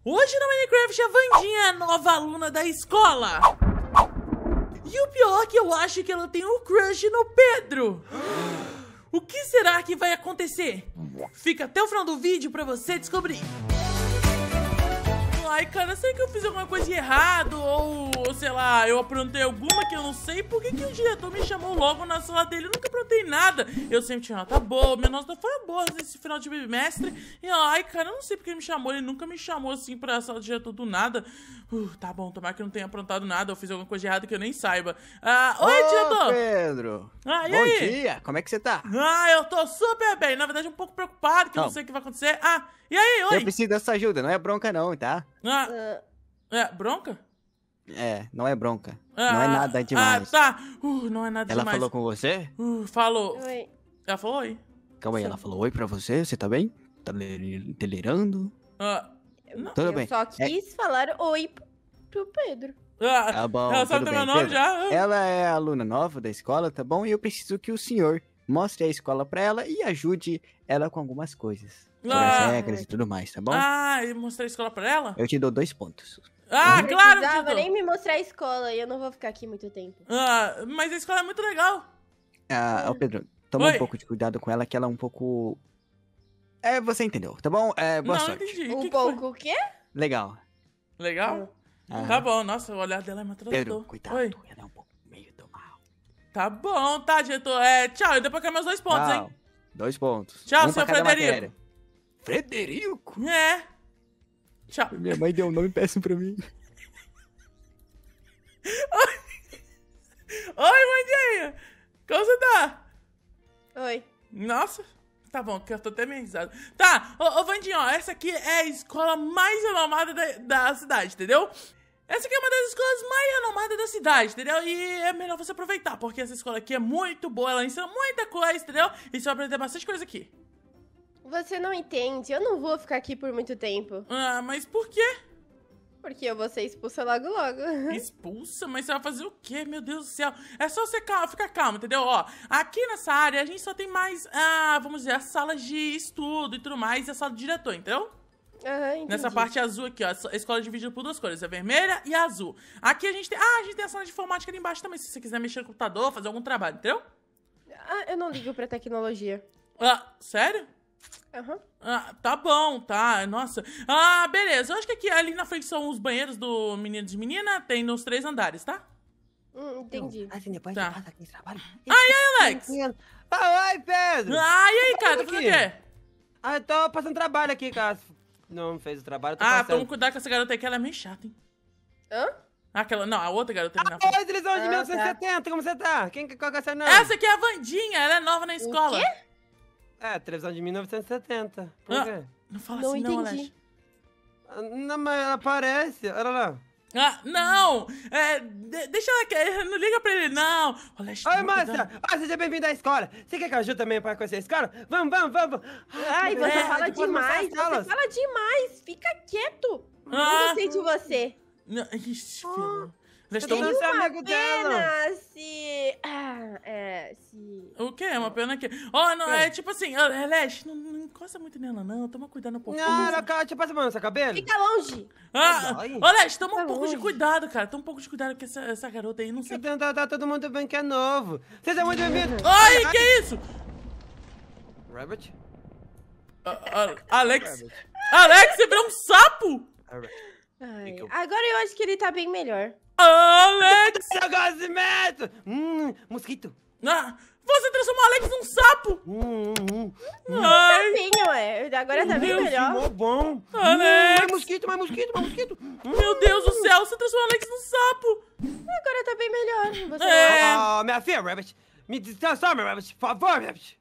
Hoje no Minecraft a Vandinha é a nova aluna da escola. E o pior é que eu acho que ela tem um crush no Pedro. O que será que vai acontecer? Fica até o final do vídeo pra você descobrir. Ai, cara, será que eu fiz alguma coisa de errado? Ou, sei lá, eu aprontei alguma que eu não sei? Por que o diretor me chamou logo na sala dele? Eu nunca aprontei nada. Eu sempre tinha nota boa, minha nota foi boa nesse final de bimestre. E, ai, cara, eu não sei porque ele me chamou. Ele nunca me chamou, assim, pra sala do diretor do nada. Tá bom, tomara que eu não tenha aprontado nada. Eu fiz alguma coisa de errado que eu nem saiba. Oi, diretor! Pedro! E Bom aí? dia! Como é que você tá? Eu tô super bem. Na verdade, um pouco preocupado, que eu não sei o que vai acontecer. E aí, oi? Eu preciso dessa ajuda, não é bronca não, tá? Bronca? É, não é bronca. Não é nada demais. Tá. Não é nada Ela demais. falou com você? Falou. Oi. Ela falou oi. Calma aí, ela falou oi pra você? Você tá bem? Tá delirando? Não. Tudo Eu bem. só quis falar oi pro Pedro. Tá bom, Ela sabe tudo meu bem, nome Pedro. já? Ela é aluna nova da escola, tá bom? E eu preciso que o senhor mostre a escola pra ela e ajude ela com algumas coisas. Sobre as regras e tudo mais, tá bom? E mostrei a escola pra ela? Eu te dou 2 pontos. Claro, Precisava diretor. nem me mostrar a escola e eu não vou ficar aqui muito tempo. Mas a escola é muito legal. Ô Pedro, toma Oi. um pouco de cuidado com ela, que ela é um pouco... você entendeu, tá bom? Boa Não, sorte. entendi. Um Que pouco o quê? Legal. Legal? Aham. Tá bom, nossa, o olhar dela é matador. Pedro, cuidado, Oi. ela é um pouco meio do mal. Tá bom, tá, diretor. Tchau, e depois quero meus 2 pontos, Tchau. hein? 2 pontos. Tchau, pra seu cada Frederico. matéria. Frederico? Tchau. Minha mãe deu um nome péssimo pra mim. Oi, Vandinha. Como você tá? Oi. Nossa, tá bom, que eu tô até meio risado. Tá, ô Vandinho, ó, essa aqui é a escola mais renomada da cidade, entendeu? Essa aqui é uma das escolas mais renomadas da cidade, entendeu? E é melhor você aproveitar, porque essa escola aqui é muito boa, ela ensina muita coisa, entendeu? E você vai aprender bastante coisa aqui. Você não entende, eu não vou ficar aqui por muito tempo. Mas por quê? Porque eu vou ser expulsa logo logo. Expulsa? Mas você vai fazer o quê? Meu Deus do céu. É só você ficar calmo, entendeu? Ó, aqui nessa área a gente só tem mais, vamos dizer, as salas de estudo e tudo mais e a sala do diretor, entendeu? Entendi. Nessa parte azul aqui, ó, a escola é dividida por 2 cores, a vermelha e a azul. Aqui a gente tem, a gente tem a sala de informática ali embaixo também, se você quiser mexer no computador, fazer algum trabalho, entendeu? Eu não ligo pra tecnologia. Sério? Aham. Tá bom, tá, nossa. Beleza, eu acho que aqui, ali na frente são os banheiros do menino e de menina, tem nos 3 andares, tá? Entendi. Assim, depois Tá. você passa aqui esse trabalho. Alex! Oi, Pedro! E aí, cara, tá fazendo o aqui. quê? Eu tô passando trabalho aqui, cara. Não fez o trabalho, eu tô Toma passando. cuidado com essa garota aí, que ela é meio chata, hein? Hã? Não, a outra garota ali na frente. Oi, televisão de tá. 1970, como você tá? Qual que é seu nome? Essa aqui é a Vandinha, ela é nova na escola. quê? Televisão de 1970. Por Ah. quê? Não fala Não assim não, entendi. Alex. Não, mas ela aparece, olha lá. Não! Deixa ela quieta, não liga pra ele, não! Alex, Oi, toma Márcia! cuidado. Seja bem-vindo à escola. Você quer que eu ajude também pra conhecer a escola? Vamos. Ai, você fala depois mostrar demais. as salas. Você fala demais. Fica quieto. Não gostei de você. Ixi, filho. Alex, Eu tô toma- dando seu amigo dela. Pena se... se... O quê? Uma pena que... não, é tipo assim, Alex, não encosta muito nela, não. Toma cuidado um pouco. Não, deixa eu passar a mão no seu cabelo. Fica longe. Ai. Alex, toma um Tá pouco de longe. cuidado, cara. Toma um pouco de cuidado com essa garota aí, não sei... Tá todo mundo bem que é novo. Seja muito bem-vindo. Ai, que isso? Rabbit? Alex... Alex, você virou um sapo? Ai, agora eu acho que ele tá bem melhor. Alex! Eu gosto de medo. Mosquito. Você transformou o Alex num sapo! Ai, Bem, ué. Agora tá bem Deus, melhor. Mó bom. Alex! Mais mosquito. Meu Deus do céu, você transformou o Alex num sapo! Agora tá bem melhor. Você Minha filha, Rabbit. Me transforma, Rabbit, por favor, Rabbit.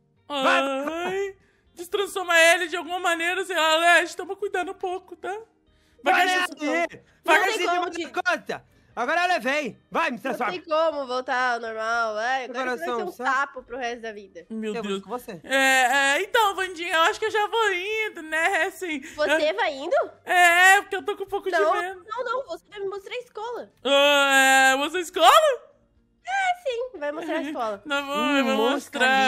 Ai, destransforma ele de alguma maneira, assim, Alex, toma cuidado um pouco, tá? Vai Vai que a gente- Vai Não que tem a como gente conta. Agora eu levei. Vai, me não transforma. tem como voltar ao normal. Agora você vai ser Coração, um sabe? sapo pro resto da vida. Meu Eu Deus. vou com você. Então, Vandinha, eu acho que eu já vou indo, né, assim... Você vai indo? Porque eu tô com um pouco de Não, medo. não. Você vai me mostrar a escola. Você é escola? sim, vai mostrar a escola. Tá bom, eu vou mostrar.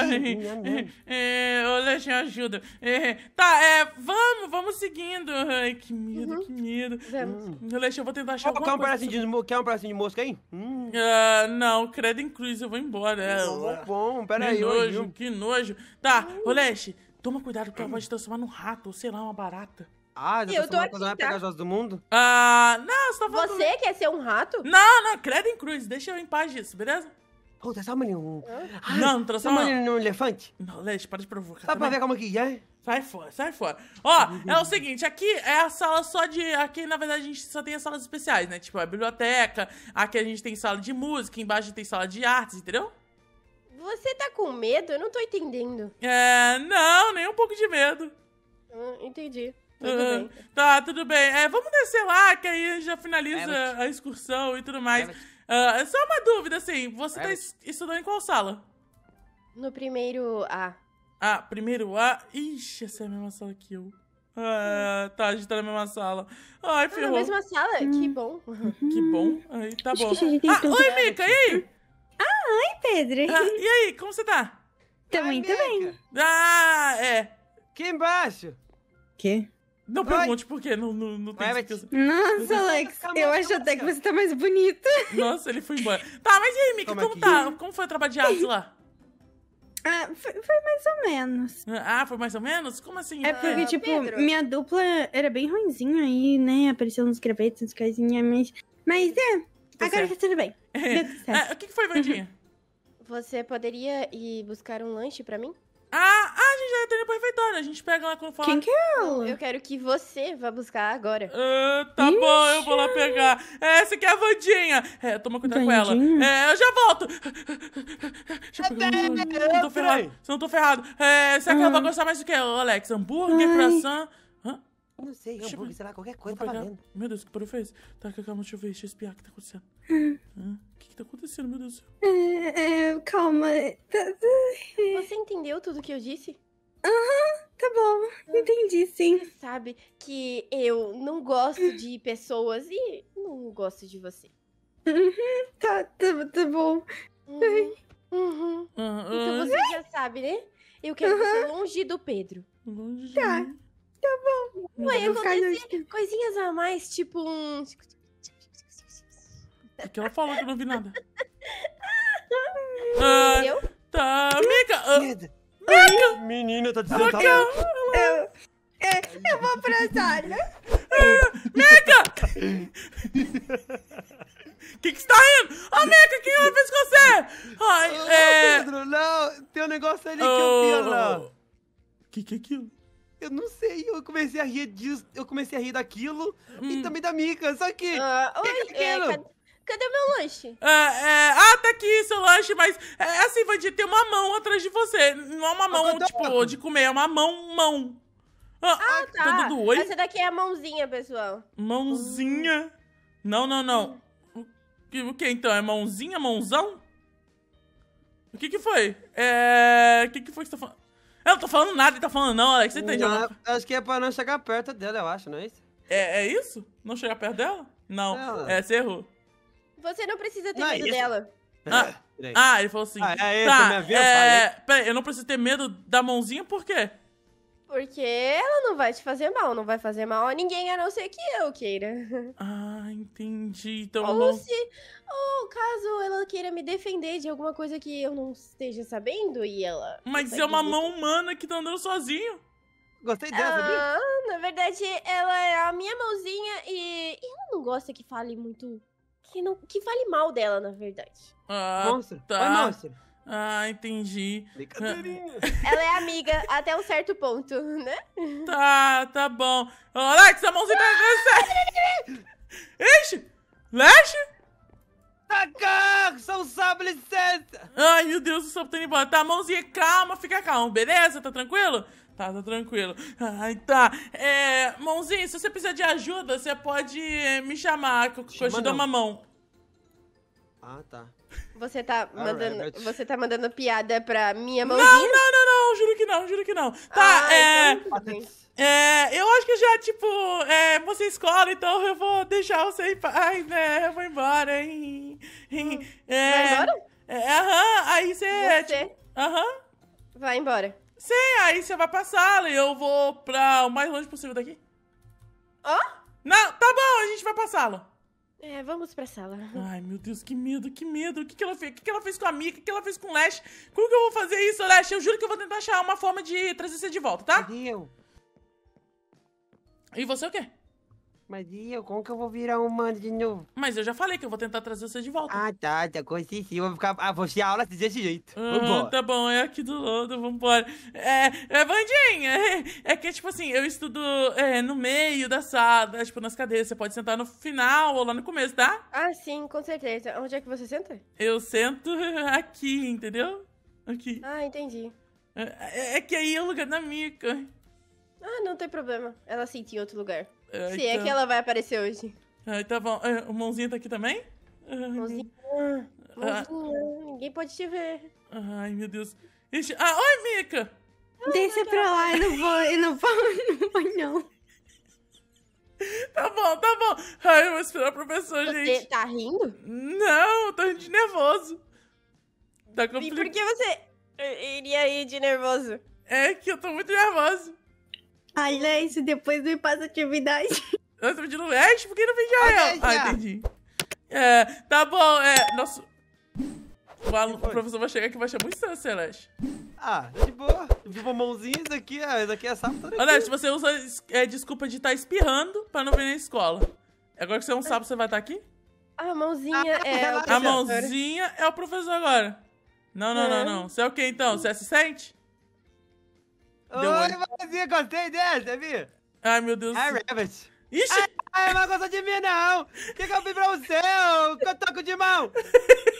Ô, Leche, ajuda. Tá, vamos seguindo. Ai, que medo, que medo. Vamos. Leche, eu vou tentar achar Quer alguma um coisa. pedacinho de mosca aí? Não, credo em cruz, eu vou embora. Bom, pera Que aí. nojo, que nojo. Tá, ô, Leche, toma cuidado porque ela pode se transformar num rato, ou sei lá, uma barata. Ah, já Eu tô a aqui, coisa mais tá? pegajosa do mundo? Não, você tá falando... Você quer ser um rato? Não, credo em cruz, deixa eu em paz disso, beleza? Pô, transforma ele num... Não transforma... Transforma ele num elefante? Não, Leite, para de provocar Só pra também. ver como que é. Sai fora, sai fora. Ó, é o seguinte, aqui é a sala só de... Aqui, na verdade, a gente só tem as salas especiais, né? Tipo, a biblioteca, aqui a gente tem sala de música, embaixo tem sala de artes, entendeu? Você tá com medo? Eu não tô entendendo. Não, nem um pouco de medo. Entendi. Tudo bem. Tá, tudo bem. Vamos descer lá, que aí a gente já finaliza a excursão e tudo mais. Só uma dúvida, assim, você tá estudando em qual sala? No primeiro A. Primeiro A? Ixi, essa é a mesma sala que eu. Tá, a gente tá na mesma sala. Ai, Na ferrou. mesma sala? Que bom. Que bom. Aí, tá bom. que a gente tem tudo. Oi, Mica, e aí? Pedro. E aí, como você tá? Tô muito bem. Aqui embaixo. Quê? Não pergunte por quê, não tem Vai, explicação. Nossa, Alex, eu acho até que você tá mais bonita. Nossa, ele foi embora. Tá, mas e aí, Mica, como tá? Como foi o trabalho de artes lá? Foi mais ou menos. Foi mais ou menos? Como assim? É porque, tipo, Pedro. minha dupla era bem ruinzinha aí, né? Apareceu nos gravetos, uns coisinhas, mas Tá agora certo. tá tudo bem. Deu tudo certo. O que foi, Vandinha? Você poderia ir buscar um lanche pra mim? A gente já tá indo pro refeitório. A gente pega lá quando fala. Quem que é ela? Eu quero que você vá buscar agora. Tá bom, eu vou lá pegar. Essa aqui é a Vandinha. Toma cuidado com ela. Vandinha? Eu já volto. Deixa eu pegar um... Não tô ferrado. Se não tô ferrado. Será que ela vai gostar mais do que, Alex? Hambúrguer, croissant? Eu não sei, Deixa eu hambúrguer, sei lá, qualquer coisa Vou tá pegar. valendo. Meu Deus, que barulho foi esse? Tá, calma, deixa eu ver, deixa eu espiar o que tá acontecendo. O que tá acontecendo, meu Deus? Calma. Você entendeu tudo que eu disse? Tá bom, entendi, sim. Você sabe que eu não gosto de pessoas e não gosto de você. Tá bom. Então você já sabe, né? Eu quero você longe do Pedro. Longe de Tá. mim. Vai Vou ficar acontecer coisinhas a mais, tipo um... O que ela falou que eu não vi nada? Entendeu? Tá, Mica! Medo. Menina, tá dizendo Eu vou pra sala. O que você tá rindo? Mica, quem vai fez com você? Pedro, não, tem um negócio ali que eu vi lá. O que é aquilo? Eu não sei, eu comecei a rir disso, eu comecei a rir daquilo e também da Mica, só que... Oi, cadê o meu lanche? Tá aqui seu lanche, mas assim, Vandinha, tem uma mão atrás de você. Não é uma mão, tipo, de comer, é uma mão. Tá. Tá do oi? Essa daqui é a mãozinha, pessoal. Mãozinha. Não. O que então? É mãozinha, mãozão? O que foi? O que foi que você tá falando? Eu não tô falando nada, ele tá falando não, Alex. Você entendeu? Não, acho que é pra não chegar perto dela, eu acho, não é isso? É isso? Não chegar perto dela? Não. Você errou. Você não precisa ter Não, medo isso. dela. Ele falou assim. É esse, minha vez, Peraí, eu não preciso ter medo da mãozinha, por quê? Porque ela não vai te fazer mal, não vai fazer mal a ninguém a não ser que eu queira. Entendi. Então Ou caso ela queira me defender de alguma coisa que eu não esteja sabendo e ela... Mas vai é uma dizer mão humana que tá andando sozinho. Gostei dela, sabia? Na verdade, ela é a minha mãozinha e ela não gosta que fale muito... Que fale mal dela, na verdade. Monstro, tá. vai, monstro. Entendi. Brincadeirinha. Ela é amiga até um certo ponto, né? Tá bom. Alex, a mãozinha tá... Ixi! Leche? Tacar, são sabe, licença. Ai, meu Deus, o sapo tá indo embora. Tá, mãozinha, calma, fica calmo, beleza? Tá tranquilo? Tá tranquilo. Tá. Mãozinha, se você precisar de ajuda, você pode me chamar, que eu te dou uma mão. Tá. Você tá mandando, Alright. você tá mandando piada pra minha mãozinha? Não, juro que não. Tá, Então, tudo bem. eu acho que já, tipo, você escola, então eu vou deixar você em paz, né? Eu vou embora, hein? Vai embora? Aham, aí você... Você Aham. vai embora. Sim, aí você vai pra sala e eu vou pra o mais longe possível daqui. Ó? Não, tá bom, a gente vai pra sala. Vamos pra sala. Ai, meu Deus, que medo, que medo. O que ela fez? O que ela fez com a Mika? O que ela fez com o Lash? Como que eu vou fazer isso, Lash? Eu juro que eu vou tentar achar uma forma de trazer você de volta, tá? Mas e eu? E você o quê? Mas e eu? Como que eu vou virar um humano de novo? Mas eu já falei que eu vou tentar trazer você de volta. Ah, tá, consegui sim. Vou ficar... vou assistir a aula desse jeito. Vambora. Tá bom, é aqui do lado, vambora. Vandinha, que, tipo assim, eu estudo no meio da sala, tipo, nas cadeiras. Você pode sentar no final ou lá no começo, tá? Ah, sim, com certeza. Onde é que você senta? Eu sento aqui, entendeu? Aqui. Ah, entendi. É que aí é o lugar da Mika. Ah, não tem problema. Ela sentiu em outro lugar. Se então... é que ela vai aparecer hoje. Tá bom. O mãozinha tá aqui também? Mãozinha, ninguém pode te ver. Ai, meu Deus. Oi, Mika! Deixa pra lá, eu não vou, não. Tá bom. Ai, eu vou esperar o professor, Você gente. tá rindo? Não, eu tô rindo de nervoso. Tá E por complicado. que você iria ir de nervoso? É que eu tô muito nervoso. Aliás, depois me passa a atividade. Eu tô pedindo Lash, por que não vem de Rael? Deixa. Entendi. Tá bom, nosso... O professor vai chegar aqui e vai achar muito estranho, Celeste. Ah, de boa. De uma mãozinha, isso aqui é sábado. Olha, se você usa desculpa de estar espirrando pra não vir na escola. Agora que você é um sábado, você vai estar aqui? A mãozinha é o A professor. mãozinha é o professor agora. Não. Você é o quê, então? Você é assistente? Deu Oi, oi. mãozinha, gostei dessa, viu? Ai, meu Deus. Ai, Rabbit. Ixi! Ai, não gosta de mim, não. O que eu fiz pra você, ô cotoco de mão?